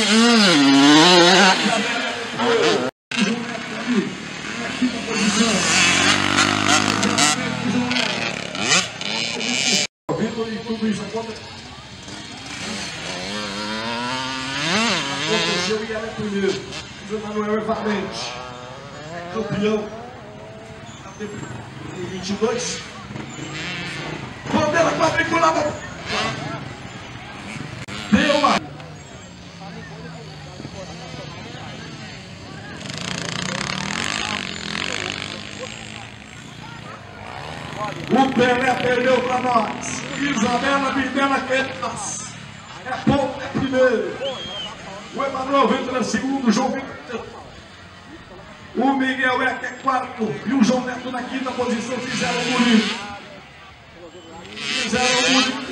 E tudo isso aconteceu e ela é primeiro. O Emanuel é valente, é campeão. Em 22. Bandeira quadriculada. Deu uma. O Pelé perdeu para nós. Isabela Videla Queiroz é ponto, é primeiro. O Emanuel Ventura é segundo, o João Vitor. O Miguel Eck é quarto e o João Neto na quinta posição. Fizeram o bonito.